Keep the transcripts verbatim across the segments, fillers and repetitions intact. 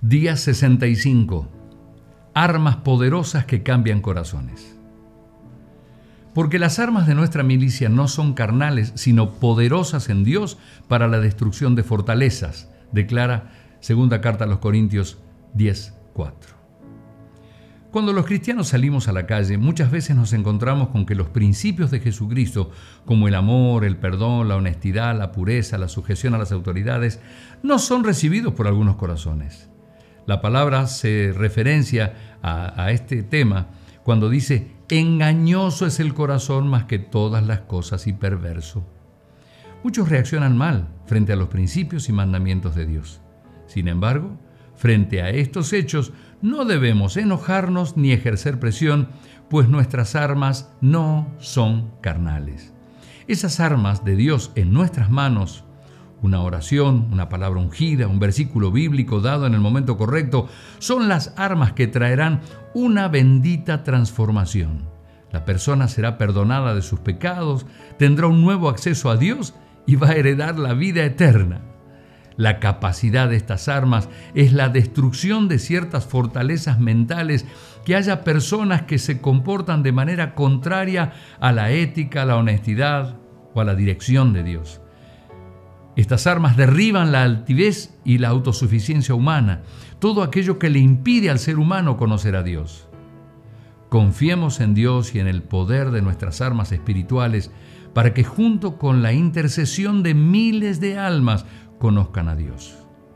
Día sesenta y cinco. Armas poderosas que cambian corazones. Porque las armas de nuestra milicia no son carnales, sino poderosas en Dios para la destrucción de fortalezas, declara segunda carta a los Corintios diez, cuatro. Cuando los cristianos salimos a la calle, muchas veces nos encontramos con que los principios de Jesucristo, como el amor, el perdón, la honestidad, la pureza, la sujeción a las autoridades, no son recibidos por algunos corazones. La palabra se referencia a, a este tema cuando dice: engañoso es el corazón más que todas las cosas y perverso. Muchos reaccionan mal frente a los principios y mandamientos de Dios. Sin embargo, frente a estos hechos, no debemos enojarnos ni ejercer presión, pues nuestras armas no son carnales. Esas armas de Dios en nuestras manos, una oración, una palabra ungida, un versículo bíblico dado en el momento correcto, son las armas que traerán una bendita transformación. La persona será perdonada de sus pecados, tendrá un nuevo acceso a Dios y va a heredar la vida eterna. La capacidad de estas armas es la destrucción de ciertas fortalezas mentales, que haya personas que se comportan de manera contraria a la ética, a la honestidad o a la dirección de Dios. Estas armas derriban la altivez y la autosuficiencia humana, todo aquello que le impide al ser humano conocer a Dios. Confiemos en Dios y en el poder de nuestras armas espirituales para que, junto con la intercesión de miles de almas, conozcan a Dios.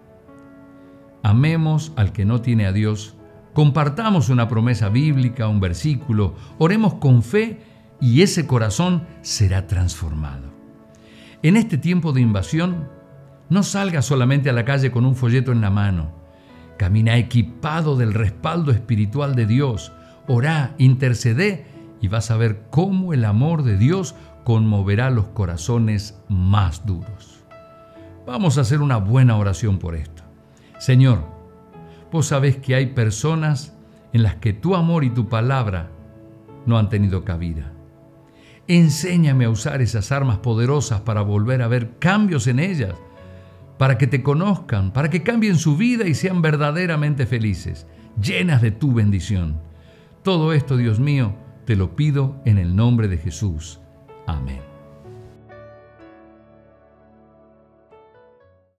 Amemos al que no tiene a Dios, compartamos una promesa bíblica, un versículo, oremos con fe y ese corazón será transformado. En este tiempo de invasión, no salga solamente a la calle con un folleto en la mano. Camina equipado del respaldo espiritual de Dios. Orá, intercedé y vas a ver cómo el amor de Dios conmoverá los corazones más duros. Vamos a hacer una buena oración por esto. Señor, vos sabés que hay personas en las que tu amor y tu palabra no han tenido cabida. Enséñame a usar esas armas poderosas para volver a ver cambios en ellas, para que te conozcan, para que cambien su vida y sean verdaderamente felices, llenas de tu bendición. Todo esto, Dios mío, te lo pido en el nombre de Jesús. Amén.